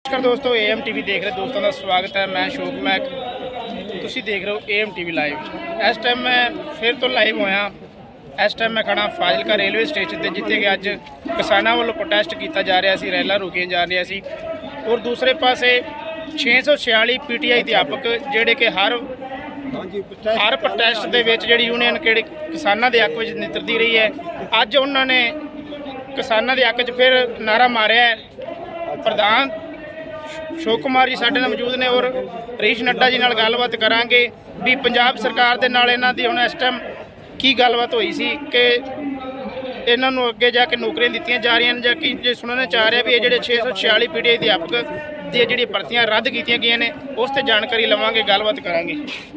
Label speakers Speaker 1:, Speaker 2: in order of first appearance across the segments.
Speaker 1: नमस्कार दोस्तों, AM TV देख रहे दोस्तों का स्वागत है। मैं शोक मैक, तुसी देख रहे हो AM TV लाइव। इस टाइम मैं फिर तो लाइव होया। इस टाइम मैं खड़ा फाजिलका रेलवे स्टेशन से, जिथे कि अज किसानों वालों प्रोटेस्ट किया जा रहा सी, रैला रोकिया जा रहा सी। और दूसरे पासे 646 PTI अध्यापक जोड़े कि हर प्रोटेस्ट के जी यूनियन कि किसानों के हक में नितरती रही है, अज उन्होंने किसानों के हक फिर नारा मारिया है। प्रधान शोक कुमार जी साडे नाल मौजूद ने और हरीश नड्डा जी नाल गलबात करांगे भी पंजाब सरकार दे नाल इन्हां दी हुण इस टाइम की गलबात होई सी कि इन्हां नूं अगे जाके नौकरियां दित्तियां जा रही जां कि जे सुनने चा रहा भी ये जिहड़े 646 PTI अध्यापक दी जिहड़ी भर्तियां रद्द कीतियां गईयां ने उस ते जानकारी लवांगे, गलबात करांगे।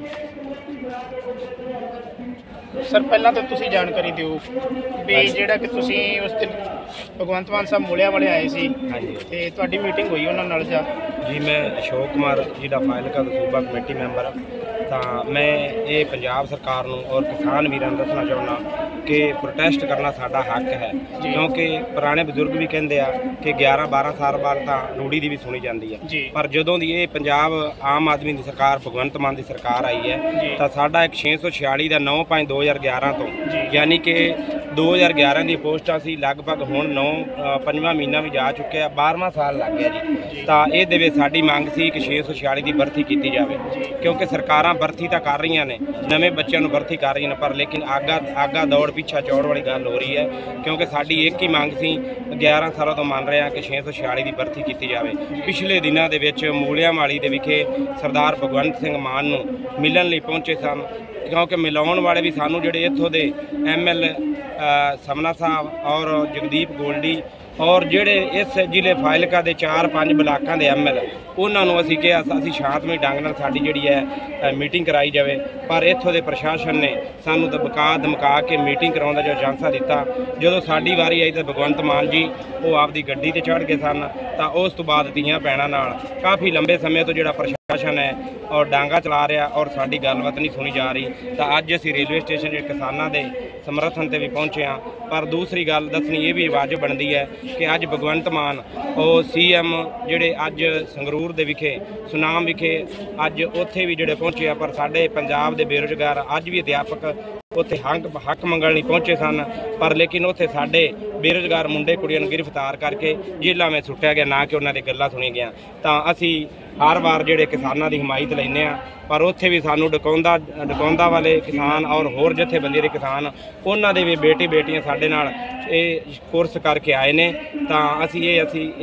Speaker 1: सर पहला तो तुसी जानकारी दिओ भी जिहड़ा कि तुसी उस दिन भगवंत मान साहब मूलिया वाले आए सी ते तुहाडी मीटिंग हुई उन्हां नाल जा
Speaker 2: जी। मैं अशोक कुमार जी का फाजिलका सूबा कमेटी मैंबर तो मैं ये पंजाब सरकार नूं और किसान वीरां नूं दसना चाहुंदा कि प्रोटेस्ट करना साडा हक है, क्योंकि पुराने बजुर्ग भी कहते हैं कि 11-12 साल बाद तो रूढ़ी की भी सुनी जाती है, पर जदों दी ये पंजाब आम आदमी की सरकार भगवंत मान की सरकार आई है तो साडा एक 646 का 9/5/2011 तो यानी कि 2011 की पोस्टां सी लगभग हुण 5वां महीना भी जा चुके, 12वां साल लग गया जी। तो ये साडी मंग सी कि 646 की भर्ती की जाए, क्योंकि सरकारां भर्ती तो कर रही ने, नवे बच्चों को भर्ती कर रही हैं, पर लेकिन आगा दौड़ पिछा चौड़ वाली गल हो रही है, क्योंकि साडी एक ही मंग सी 11 सालों तो मान रहे हैं कि 646 की भर्ती की जाए। पिछले दिनों के मूलियावाली के विखे सरदार भगवंत सिंह मान नूं मिलण लई पहुंचे सन, क्योंकि मिलाउण वाले भी सानू जिहड़े इत्थों दे ML समना साहब और जगदीप गोल्डी और जिहड़े इस जिले फाजिलका के 4-5 ब्लाकों के ML उन्होंने असीं कहा असीं शांतमई ढंग नाल साडी जिहड़ी है मीटिंग कराई जाए, पर इत्थों के प्रशासन ने सानू धमका के मीटिंग कराउण दा जो झांसा दिता। जदों साडी वारी आई तो भगवंत मान जी वो आपदी गड्डी ते चढ़ गए सन, तो उस तो बाद धीआं भैणां नाल काफ़ी लंबे समय तो जिहड़ा प्रशासन है और डांगा चला रहा और साडी गलबात नहीं सुनी जा रही। तो अज असीं रेलवे स्टेशन किसानों के समर्थन से भी पहुँचे हाँ, पर दूसरी गल दसनी ये भी वाजिब बनती है कि अज भगवंत मान और CM जिहड़े अज संगरूर दे विखे सुनाम विखे अज उत्थे भी जिहड़े पहुँचे आ, पर साडे पंजाब दे बेरोजगार अज भी अध्यापक उत्थे हक मंगण नहीं पहुँचे सन, पर लेकिन उत्थे साडे बेरोजगार मुंडे कुड़ियां नूं गिरफ्तार करके जेलों में सुट्टिया गया, ना कि उन्हां दी गल्लां सुनी गईयां। तां असीं हर बार जिहड़े किसानां दी हिमायत लैंदे आ, पर उत्थे भी सानू डकौंदा वाले किसान और होर जथेबंदी दे किसान उन्हां दे भी बेटियां साडे नाल ये कोर्स करके आए ने। तां असीं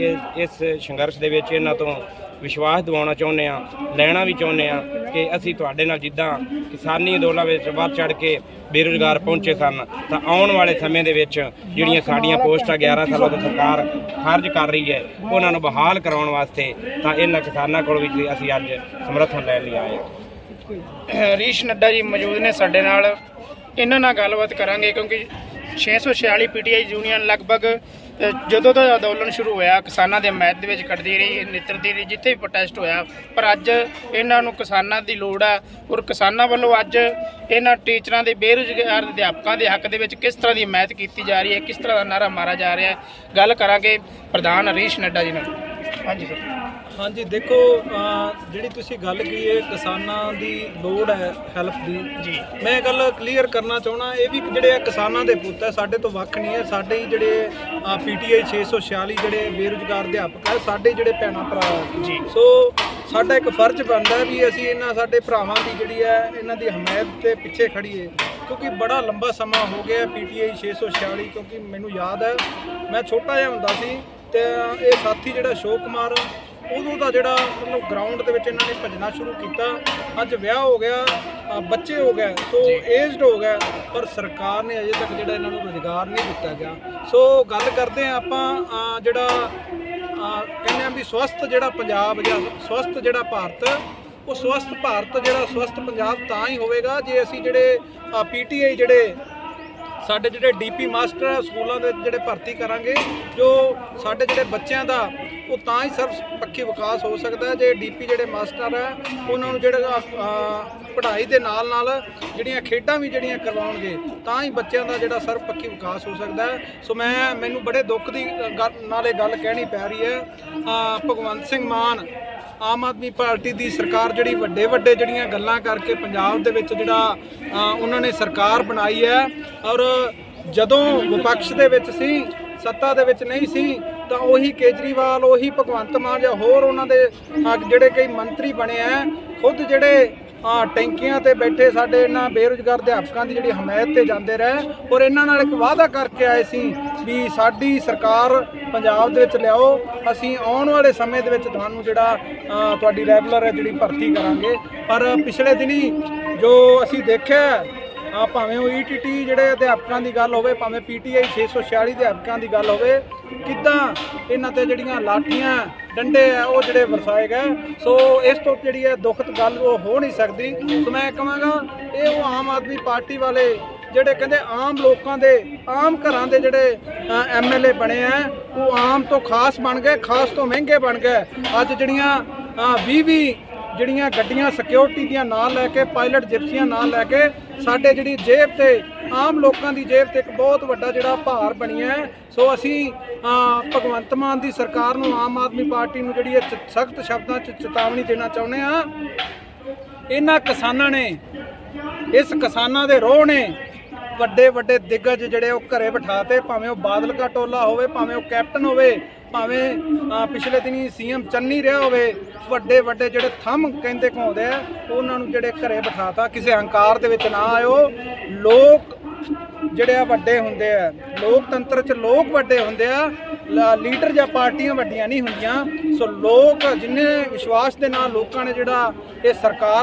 Speaker 2: इस संघर्ष दे विच इन्हां तों विश्वास दिवाउणा चाहुंदे आ, लैना भी चाहुंदे आ कि असीं तुहाडे नाल जिद्दां किसानी अंदोलनां विच वध चढ़ के बेरोजगार पहुंचे सन, तो आने वाले समय के जिहड़ियां साडीआं पोस्टां 11 सालों तो सरकार खारज कर रही है उन्हां नूं बहाल कराउण वास्ते तो इन्हां किसानां कोल भी असीं अज समर्थन लैण लई आए।
Speaker 1: हरीश नड्डा जी मौजूद ने साडे नाल, इन्हां नाल गलबात करांगे क्योंकि 646 PTI यूनियन लगभग जदों तो अंदोलन शुरू होया किसानों के हमायत में कटती रही, नितरती रही, जिथे भी प्रोटेस्ट होया, पर अज इन्हों किसानों की लोड़ है और किसानों वालों अज इन्होंने टीचरों के बेरोजगार अध्यापकों के हक दे किस तरह की हमायत की जा रही है, किस तरह का नारा मारा जा रहा है, गल करांगे प्रधान हरीश नड्डा जी नाल। हाँ जी सर।
Speaker 3: हाँ जी, देखो जिहड़ी तुसीं गल की है किसानां दी लोड़ है हैल्प दी जी, मैं गल क्लीयर करना चाहना ये भी जिहड़े किसानां दे पुत्त है साडे तो वख नहीं है, साडे ही जिहड़े PTI 646 जिहड़े बेरोजगार अध्यापक है साडे जिहड़े भैणां भरा जी। सो साडा एक फर्ज बनता है भी असीं इन्हां साडे भरावां दी जिहड़ी है इन्हां दी हमायत ते पिछे खड़ीए, क्योंकि बड़ा लंबा समा हो गया PTI 646, क्योंकि मैनूं याद है मैं छोटा जिहा हुंदा सी ते ये साथी जिहड़ा अशोक कुमार उदों का जिहड़ा मतलब ग्राउंड के इन्हों ने भजना शुरू किया, अज विआह हो गया, बच्चे हो गए, तो एजड हो गए, पर सरकार ने अजे तक जिहड़ा इन्हों रोजगार नहीं दिता गया। सो गल करते हैं आपां जिहड़ा कहने भी स्वस्थ जिहड़ा पंजाब या स्वस्थ जिहड़ा भारत, वो स्वस्थ भारत जिहड़ा स्वस्थ पंजाब तां ही होवेगा जे असीं जिहड़े PTI जिहड़े साडे जिहड़े DP मास्टर स्कूलों के जिहड़े भर्ती करांगे, जो साडे जिहड़े बच्चों का ਉਹ ਤਾਂ ਹੀ ਸਰਵ ਪੱਖੀ ਵਿਕਾਸ ਹੋ ਸਕਦਾ ਜੇ ਡੀਪੀ ਜਿਹੜੇ ਮਾਸਟਰ ਹੈ ਉਹਨਾਂ ਨੂੰ ਜਿਹੜਾ ਪੜ੍ਹਾਈ ਦੇ ਨਾਲ ਨਾਲ ਜਿਹੜੀਆਂ ਖੇਡਾਂ ਵੀ ਜਿਹੜੀਆਂ ਕਰਵਾਉਣਗੇ ਤਾਂ ਹੀ ਬੱਚਿਆਂ ਦਾ ਜਿਹੜਾ ਸਰਵ ਪੱਖੀ ਵਿਕਾਸ ਹੋ ਸਕਦਾ ਹੈ। ਸੋ ਮੈਨੂੰ ਬੜੇ ਦੁੱਖ ਦੀ ਨਾਲ ਇਹ ਗੱਲ ਕਹਿਣੀ ਪੈ ਰਹੀ ਹੈ। ਭਗਵੰਤ ਸਿੰਘ ਮਾਨ ਆਮ ਆਦਮੀ ਪਾਰਟੀ ਦੀ ਸਰਕਾਰ ਜਿਹੜੀ ਵੱਡੇ ਜਿਹੜੀਆਂ ਗੱਲਾਂ ਕਰਕੇ ਪੰਜਾਬ ਦੇ ਵਿੱਚ ਜਿਹੜਾ ਉਹਨਾਂ ਨੇ ਸਰਕਾਰ ਬਣਾਈ ਹੈ, ਔਰ ਜਦੋਂ ਵਿਪਕਸ਼ ਦੇ ਵਿੱਚ ਸੀ ਸੱਤਾ ਦੇ ਵਿੱਚ ਨਹੀਂ ਸੀ ਤਾਂ ਉਹੀ ਕੇਜਰੀਵਾਲ ਉਹੀ ਭਗਵੰਤ ਮਾਨ ਜਾਂ ਹੋਰ ਉਹਨਾਂ ਦੇ ਜਿਹੜੇ ਕਈ ਮੰਤਰੀ ਬਣੇ ਆ ਖੁਦ ਜਿਹੜੇ ਟੈਂਕੀਆਂ ਤੇ ਬੈਠੇ ਸਾਡੇ ਇਹਨਾਂ ਬੇਰੁਜ਼ਗਾਰ ਅਧਿਆਪਕਾਂ ਦੀ ਜਿਹੜੀ ਹਮਾਇਤ ਤੇ ਜਾਂਦੇ ਰਹੇ ਔਰ ਇਹਨਾਂ ਨਾਲ ਇੱਕ ਵਾਅਦਾ ਕਰਕੇ ਆਏ ਸੀ ਵੀ ਸਾਡੀ ਸਰਕਾਰ ਪੰਜਾਬ ਦੇ ਵਿੱਚ ਲਿਆਓ, ਅਸੀਂ ਆਉਣ ਵਾਲੇ ਸਮੇਂ ਦੇ ਵਿੱਚ ਤੁਹਾਨੂੰ ਜਿਹੜਾ ਤੁਹਾਡੀ ਰੈਗੂਲਰ ਹੈ ਜਿਹੜੀ ਭਰਤੀ ਕਰਾਂਗੇ। ਪਰ ਪਿਛਲੇ ਦਿਨੀ ਜੋ ਅਸੀਂ ਦੇਖਿਆ ਭਾਵੇਂ ਉਹ ETT ਜਿਹੜੇ ਅਧਿਆਪਕਾਂ ਦੀ ਗੱਲ ਹੋਵੇ, ਭਾਵੇਂ PTI 646 ਅਧਿਆਪਕਾਂ ਦੀ ਗੱਲ ਹੋਵੇ, ਕਿੱਦਾਂ ਇਹਨਾਂ ਤੇ ਜਿਹੜੀਆਂ ਲਾਠੀਆਂ ਡੰਡੇ ਆ ਉਹ ਜਿਹੜੇ ਵਰਸਾਏ ਗਏ। ਸੋ ਇਸ ਤੋਂ ਜਿਹੜੀ ਹੈ ਦੁਖਦ ਗੱਲ ਉਹ ਹੋ ਨਹੀਂ ਸਕਦੀ। ਸੋ ਮੈਂ ਕਹਾਂਗਾ ਇਹ ਉਹ ਆਮ ਆਦਮੀ ਪਾਰਟੀ ਵਾਲੇ ਜਿਹੜੇ ਕਹਿੰਦੇ ਆਮ ਲੋਕਾਂ ਦੇ ਆਮ ਘਰਾਂ ਦੇ ਜਿਹੜੇ MLA ਬਣੇ ਆ ਉਹ ਆਮ ਤੋਂ ਖਾਸ ਬਣ ਗਏ, ਖਾਸ ਤੋਂ ਮਹਿੰਗੇ ਬਣ ਗਏ। ਅੱਜ ਜਿਹੜੀਆਂ 20 ਜਿਹੜੀਆਂ ਗੱਡੀਆਂ ਸਿਕਿਉਰਿਟੀ ਦੀਆਂ ਨਾਲ ਲੈ ਕੇ ਪਾਇਲਟ ਜਿਪਸੀਆਂ ਨਾਲ ਲੈ ਕੇ ਸਾਡੇ ਜਿਹੜੀ ਜੇਬ ਤੇ ਆਮ ਲੋਕਾਂ ਦੀ ਜੇਬ ਤੇ ਇੱਕ ਬਹੁਤ ਵੱਡਾ ਜਿਹੜਾ ਭਾਰ ਬਣਿਆ ਹੈ। ਸੋ ਅਸੀਂ ਭਗਵੰਤ ਮਾਨ ਦੀ ਸਰਕਾਰ ਨੂੰ ਆਮ ਆਦਮੀ ਪਾਰਟੀ ਨੂੰ ਜਿਹੜੀ ਸਖਤ ਸ਼ਬਦਾਂ 'ਚ ਚੇਤਾਵਨੀ ਦੇਣਾ ਚਾਹੁੰਦੇ ਹਾਂ। ਇਹਨਾਂ ਕਿਸਾਨਾਂ ਨੇ ਇਸ ਕਿਸਾਨਾਂ ਦੇ ਰੋਹ ਨੇ ਵੱਡੇ ਦਿੱਗਜ ਜਿਹੜੇ ਉਹ ਘਰੇ ਬਿਠਾਤੇ, ਭਾਵੇਂ ਉਹ ਬਾਦਲ ਦਾ ਟੋਲਾ ਹੋਵੇ, ਭਾਵੇਂ ਉਹ ਕੈਪਟਨ ਹੋਵੇ, ਭਾਵੇਂ ਪਿਛਲੇ ਦਿਨੀ CM ਚੰਨੀ ਰਿਹਾ ਹੋਵੇ, ਵੱਡੇ ਜਿਹੜੇ ਥੰਮ ਕਹਿੰਦੇ ਘਾਉਂਦੇ ਆ ਉਹਨਾਂ ਨੂੰ ਜਿਹੜੇ ਘਰੇ ਬਿਠਾਤਾ। ਕਿਸੇ ਹੰਕਾਰ ਦੇ ਵਿੱਚ ਨਾ ਆਇਓ। ਲੋਕ ਜਿਹੜੇ ਆ ਵੱਡੇ ਹੁੰਦੇ ਆ, ਲੋਕਤੰਤਰ 'ਚ ਲੋਕ ਵੱਡੇ ਹੁੰਦੇ ਆ, ਲੀਡਰ ਜਾਂ ਪਾਰਟੀਆਂ ਵੱਡੀਆਂ ਨਹੀਂ ਹੁੰਦੀਆਂ। ਸੋ ਲੋਕ ਜਿੰਨੇ ਵਿਸ਼ਵਾਸ ਦੇ ਨਾਲ ਲੋਕਾਂ ਨੇ ਜਿਹੜਾ ਇਹ ਸਰਕਾਰ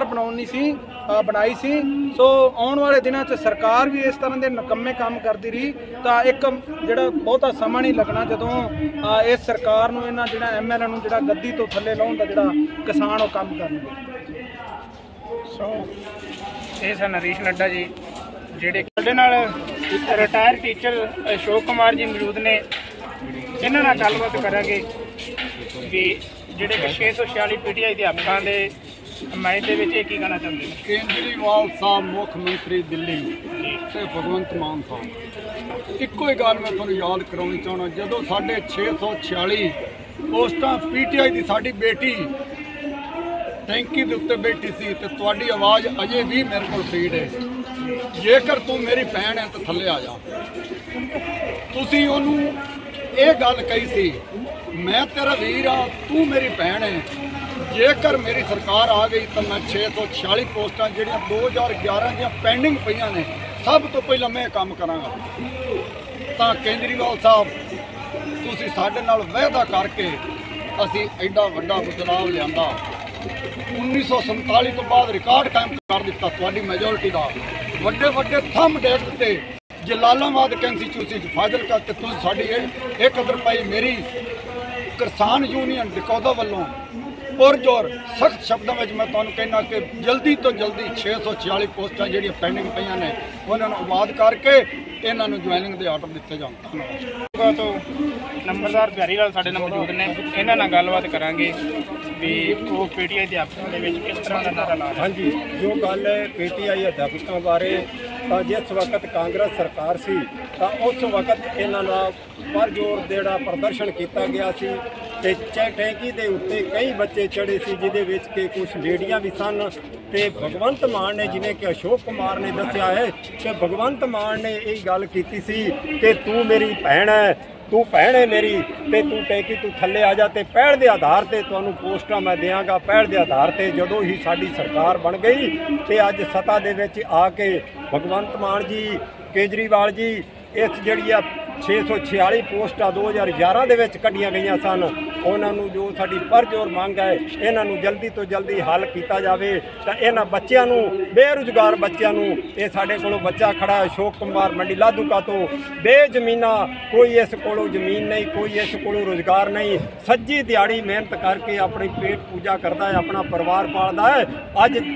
Speaker 3: ਬਣਾਈ ਸੀ ਸੋ ਆਉਣ ਵਾਲੇ ਦਿਨਾਂ 'ਚ ਸਰਕਾਰ ਵੀ ਇਸ ਤਰ੍ਹਾਂ ਦੇ ਨਕੰਮੇ ਕੰਮ ਕਰਦੀ ਰਹੀ ਤਾਂ ਇੱਕ ਜਿਹੜਾ ਬਹੁਤਾ ਸਮਾਂ ਨਹੀਂ ਲੱਗਣਾ ਜਦੋਂ ਇਸ ਸਰਕਾਰ ਨੂੰ ਇਹਨਾਂ ਜਿਹੜਾ MLA ਨੂੰ ਜਿਹੜਾ ਗੱਦੀ ਤੋਂ ਥੱਲੇ ਲਾਉਣ ਦਾ ਜਿਹੜਾ ਕਿਸਾਨ ਉਹ ਕੰਮ ਕਰਨਗੇ।
Speaker 1: ਸੋ ਇਹ ਸਨ ਨਰੇਸ਼ ਲੱਡਾ ਜੀ ਜਿਹੜੇ ਸਾਡੇ ਨਾਲ ਰਿਟਾਇਰ ਟੀਚਰ ਅਸ਼ੋਕ ਕੁਮਾਰ ਜੀ ਮੌਜੂਦ ਨੇ। ਇਹਨਾਂ ਨਾਲ ਗੱਲਬਾਤ ਕਰਾਂਗੇ ਵੀ ਜਿਹੜੇ ਕਿ 646 PTI ਅਧਿਆਪਕਾਂ ਦੇ ਹਮਾਇਤ ਦੇ ਵਿੱਚ ਇਹ ਕੀ ਕਹਿਣਾ ਚਾਹੁੰਦੇ ਨੇ।
Speaker 4: ਕੇਜਰੀਵਾਲ ਸਾਹਿਬ ਮੁੱਖ ਮੰਤਰੀ ਦਿੱਲੀ ਤੇ ਭਗਵੰਤ ਮਾਨ ਸਾਹਿਬ ਇੱਕੋ ਹੀ ਗੱਲ ਮੈਂ ਤੁਹਾਨੂੰ ਯਾਦ ਕਰਾਉਣੀ ਚਾਹੁੰਦਾ, ਜਦੋਂ ਸਾਡੇ 646 ਪੋਸਟਾਂ PTI ਦੀ ਸਾਡੀ ਬੇਟੀ ਟੈਂਕੀ ਦੇ ਉੱਤੇ ਬੈਠੀ ਸੀ ਤੇ ਤੁਹਾਡੀ ਆਵਾਜ਼ ਅਜੇ ਵੀ ਮੇਰੇ ਕੋਲ ਫੀਡ ਹੈ, ਜੇਕਰ ਤੂੰ ਮੇਰੀ ਭੈਣ ਹੈ ਤਾਂ ਥੱਲੇ ਆ ਜਾ। ਤੁਸੀਂ ਉਹਨੂੰ ਇਹ ਗੱਲ ਕਹੀ ਸੀ ਮੈਂ ਤੇਰਾ ਵੀਰ ਆ, ਤੂੰ ਮੇਰੀ ਭੈਣ ਹੈ, ਜੇਕਰ ਮੇਰੀ ਸਰਕਾਰ ਆ ਗਈ ਤਾਂ ਮੈਂ 646 ਪੋਸਟਾਂ ਜਿਹੜੀਆਂ 2011 ਦੀਆਂ ਪੈਂਡਿੰਗ ਪਈਆਂ ਨੇ ਸਭ ਤੋਂ ਪਹਿਲਾਂ ਮੈਂ ਕੰਮ ਕਰਾਂਗਾ। ਤਾਂ ਕੇਜਰੀਵਾਲ ਸਾਹਿਬ ਤੁਸੀਂ ਸਾਡੇ ਨਾਲ ਵਾਅਦਾ ਕਰਕੇ ਅਸੀਂ ਐਡਾ ਵੱਡਾ ਬਦਲਾਵ ਲਿਆਂਦਾ। 1947 ਤੋਂ ਬਾਅਦ ਰਿਕਾਰਡ ਕਾਇਮ ਕਰ ਦਿੱਤਾ ਤੁਹਾਡੀ ਮੈਜੋਰਿਟੀ ਦਾ। ਵੱਡੇ ਥੰਮ ਡੇਟ ਦਿੱਤੇ। ਜਲਾਲਾਬਾਦ ਕੰਸਟੀਚੂਐਂਸੀ 'ਚ ਫਾਜ਼ਿਲਕਾ ਤੇ ਤੁਸੀਂ ਸਾਡੀ 1 ਰੁਪਏ ਮੇਰੀ ਕਿਸਾਨ ਯੂਨੀਅਨ ਡਕੌਦਾ ਵੱਲੋਂ ਪੁਰਜੋਰ ਸਖਤ ਸ਼ਬਦਾਂ ਵਿੱਚ ਮੈਂ ਤੁਹਾਨੂੰ ਕਹਿਣਾ ਕਿ ਜਲਦੀ ਤੋਂ ਜਲਦੀ 646 ਪੋਸਟਾਂ ਜਿਹੜੀਆਂ ਪੈਂਡਿੰਗ ਪਈਆਂ ਨੇ ਉਹਨਾਂ ਨੂੰ ਆਬਾਦ ਕਰਕੇ ਇਹਨਾਂ ਨੂੰ ਜੁਆਇਨਿੰਗ ਦੇ ਆਰਡਰ ਦਿੱਤੇ ਜਾਣ। ਧੰਨਵਾਦ।
Speaker 1: ਤੋਂ ਨੰਬਰਦਾਰ ਪਿਆਰੀਲਾਲ ਸਾਡੇ ਨਾਲ ਮੌਜੂਦ ਨੇ, ਇਹਨਾਂ ਨਾਲ ਗੱਲਬਾਤ ਕਰਾਂਗੇ ਵੀ ਉਹ PTI ਅਧਿਆਪਕਾਂ ਦੇ ਵਿੱਚ ਕਿਸ ਤਰ੍ਹਾਂ ਦਾ ਨਾਰਾ ਲਾ ਰਹੇ।
Speaker 5: ਹਾਂਜੀ, ਜੋ ਗੱਲ ਹੈ PTI ਅਧਿਆਪਕਾਂ ਬਾਰੇ ਤਾਂ ਜਿਸ ਵਕਤ ਕਾਂਗਰਸ ਸਰਕਾਰ ਸੀ ਤਾਂ ਉਸ ਵਕਤ ਇਹਨਾਂ ਨਾਲ ਪਰਜੋਰ ਜਿਹੜਾ ਪ੍ਰਦਰਸ਼ਨ ਕੀਤਾ ਗਿਆ ਸੀ ਤੇ ਟੈਂਕੀ ਦੇ ਉੱਤੇ ਕਈ ਬੱਚੇ ਚੜੇ ਸੀ ਜਿਹਦੇ ਵਿੱਚ ਕਿ ਕੁਝ ਲੇਡੀਆਂ ਵੀ ਸਨ ਤੇ ਭਗਵੰਤ ਮਾਨ ਨੇ, ਜਿਵੇਂ ਕਿ ਅਸ਼ੋਕ ਕੁਮਾਰ ਨੇ ਦੱਸਿਆ ਹੈ ਕਿ ਭਗਵੰਤ ਮਾਨ ਨੇ ਇਹ ਗੱਲ ਕੀਤੀ ਸੀ ਕਿ ਤੂੰ ਮੇਰੀ ਭੈਣ ਹੈ, ਤੂੰ ਭੈਣ ਹੈ ਮੇਰੀ ਤੇ ਤੂੰ ਟੈਂਕੀ ਤੂੰ ਥੱਲੇ ਆ ਜਾ ਤੇ ਪਹਿਲ ਦੇ ਆਧਾਰ ਤੇ ਤੁਹਾਨੂੰ ਪੋਸਟਾਂ ਮੈਂ ਦਿਆਂਗਾ। ਪਹਿਲ ਦੇ ਆਧਾਰ ਤੇ ਜਦੋਂ ਹੀ ਸਾਡੀ ਸਰਕਾਰ ਬਣ ਗਈ ਤੇ ਅੱਜ ਸੱਤਾ ਦੇ ਵਿੱਚ ਆ ਕੇ ਭਗਵੰਤ ਮਾਨ ਜੀ, ਕੇਜਰੀਵਾਲ ਜੀ ਇਸ ਜਿਹੜੀ ਆ 646 ਪੋਸਟਾਂ 2011 ਦੇ ਵਿੱਚ ਕੱਢੀਆਂ ਗਈਆਂ ਸਨ, ਉਹਨਾਂ ਨੂੰ ਜੋ ਸਾਡੀ ਪਰਜੋਰ ਮੰਗ ਹੈ ਇਹਨਾਂ ਨੂੰ ਜਲਦੀ ਤੋਂ ਜਲਦੀ ਹੱਲ ਕੀਤਾ ਜਾਵੇ ਤਾਂ ਇਹਨਾਂ ਬੱਚਿਆਂ ਨੂੰ, ਬੇਰੁਜ਼ਗਾਰ ਬੱਚਿਆਂ ਨੂੰ, ਇਹ ਸਾਡੇ ਕੋਲੋਂ ਬੱਚਾ ਖੜਾ ਅਸ਼ੋਕ ਕੁਮਾਰ ਮੰਡੀ ਲਾਧੂਕਾ ਤੋਂ, ਬੇਜ਼ਮੀਨਾ, ਕੋਈ ਇਸ ਕੋਲੋਂ ਜ਼ਮੀਨ ਨਹੀਂ, ਕੋਈ ਇਸ ਕੋਲੋਂ ਰੁਜ਼ਗਾਰ ਨਹੀਂ, ਸੱਜੀ ਦਿਹਾੜੀ ਮਿਹਨਤ ਕਰਕੇ ਆਪਣੀ ਪੇਟ ਪੂਜਾ ਕਰਦਾ ਹੈ, ਆਪਣਾ ਪਰਿਵਾਰ ਪਾਲਦਾ ਹੈ। ਅੱਜ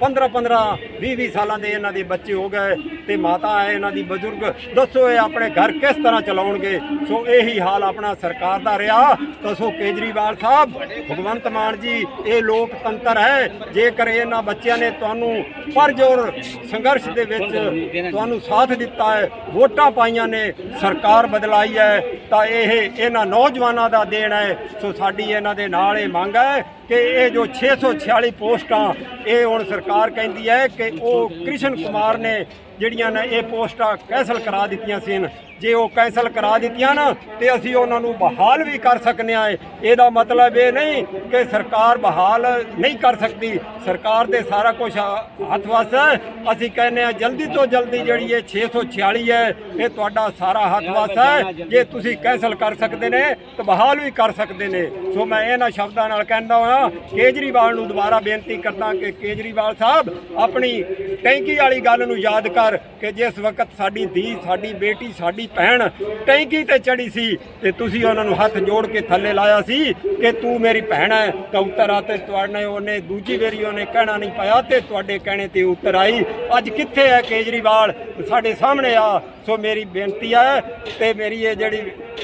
Speaker 5: 15-15 20-20 ਸਾਲਾਂ ਦੇ ਇਹਨਾਂ ਦੇ ਬੱਚੇ ਹੋ ਗਏ ਤੇ ਮਾਤਾ ਹੈ ਇਹਨਾਂ ਦੀ ਬਜ਼ੁਰਗ। ਦੱਸੋ ਇਹ ਆਪਣੇ ਘਰ ਕਿਸ ਤਰ੍ਹਾਂ ਚਲਾਉਣਗੇ? ਸੋ ਇਹੀ ਹਾਲ ਆਪਣਾ ਸਰਕਾਰ ਦਾ ਰਿਹਾ। ਤਾਂ ਸੋ ਕੇਜਰੀਵਾਲ ਸਾਹਿਬ, ਭਗਵੰਤ ਮਾਨ ਜੀ, ਇਹ ਲੋਕਤੰਤਰ ਹੈ। ਜੇਕਰ ਇਹਨਾਂ ਬੱਚਿਆਂ ਨੇ ਤੁਹਾਨੂੰ ਪਰਜੋਰ ਸੰਘਰਸ਼ ਦੇ ਵਿੱਚ ਤੁਹਾਨੂੰ ਸਾਥ ਦਿੱਤਾ ਹੈ, ਵੋਟਾਂ ਪਾਈਆਂ ਨੇ, ਸਰਕਾਰ ਬਦਲਾਈ ਹੈ, ਤਾਂ ਇਹ ਇਹਨਾਂ ਨੌਜਵਾਨਾਂ ਦਾ ਦੇਣ ਹੈ। ਸੋ ਸਾਡੀ ਇਹਨਾਂ ਦੇ ਨਾਲ ਇਹ ਮੰਗ ਹੈ ਕਿ ਇਹ ਜੋ 646 ਪੋਸਟਾਂ ਇਹ ਹੁਣ ਸਰਕਾਰ ਕਹਿੰਦੀ ਹੈ ਕਿ ਉਹ ਕ੍ਰਿਸ਼ਨ ਕੁਮਾਰ ਨੇ ਜਿਹੜੀਆਂ ਨੇ ਇਹ ਪੋਸਟਾਂ ਕੈਂਸਲ ਕਰਾ ਦਿੱਤੀਆਂ ਸੀ। ਜੇ ਉਹ ਕੈਂਸਲ ਕਰਾ ਦਿੱਤੀਆਂ ਨਾ ਤੇ ਅਸੀਂ ਉਹਨਾਂ ਨੂੰ ਬਹਾਲ ਵੀ ਕਰ ਸਕਨੇ ਆ। ਇਹਦਾ ਮਤਲਬ ਇਹ ਨਹੀਂ ਕਿ ਸਰਕਾਰ ਬਹਾਲ ਨਹੀਂ ਕਰ ਸਕਦੀ। ਸਰਕਾਰ ਦੇ ਸਾਰਾ ਕੁਝ ਹੱਥ ਵੱਸ ਹੈ। ਅਸੀਂ ਕਹਿੰਦੇ ਆ ਜਲਦੀ ਤੋਂ ਜਲਦੀ ਜਿਹੜੀ ਇਹ 646 ਹੈ ਇਹ ਤੁਹਾਡਾ ਸਾਰਾ ਹੱਥ ਵੱਸ ਹੈ। ਜੇ ਤੁਸੀਂ ਕੈਂਸਲ ਕਰ ਸਕਦੇ ਨੇ ਤਾਂ ਬਹਾਲ ਵੀ ਕਰ ਸਕਦੇ ਨੇ। ਸੋ ਮੈਂ ਇਹਨਾਂ ਸ਼ਬਦਾਂ ਨਾਲ ਕਹਿੰਦਾ ਹਾਂ ਕੇਜਰੀਵਾਲ ਨੂੰ ਦੁਬਾਰਾ ਬੇਨਤੀ ਕਰਦਾ ਕਿ ਕੇਜਰੀਵਾਲ ਸਾਹਿਬ ਆਪਣੀ ਟੈਂਕੀ ਵਾਲੀ ਗੱਲ ਨੂੰ ਯਾਦ ਕਰ ਕਿ ਜਿਸ ਵਕਤ ਸਾਡੀ ਧੀ, ਸਾਡੀ ਬੇਟੀ, ਸਾਡੀ ਭੈਣ ਟੈਂਕੀ ਤੇ ਚੜੀ ਸੀ ਤੇ ਤੁਸੀਂ ਉਹਨਾਂ ਨੂੰ ਹੱਥ ਜੋੜ ਕੇ ਥੱਲੇ ਲਾਇਆ ਸੀ ਕਿ ਤੂੰ ਮੇਰੀ ਭੈਣ ਹੈ ਤਾਂ ਉੱਤਰ ਆ। ਤੇ ਤੁਹਾਡੇ ਉਹਨੇ ਦੂਜੀ ਵਾਰੀ ਉਹਨੇ ਕਹਿਣਾ ਨਹੀਂ ਪਾਇਆ ਤੇ ਤੁਹਾਡੇ ਕਹਿਣੇ ਤੇ ਉੱਤਰ ਆਈ। ਅੱਜ ਕਿੱਥੇ ਹੈ ਕੇਜਰੀਵਾਲ? ਸਾਡੇ ਸਾਹਮਣੇ ਆ। ਸੋ ਮੇਰੀ ਬੇਨਤੀ ਹੈ ਤੇ ਮੇਰੀ ਇਹ ਜਿਹੜੀ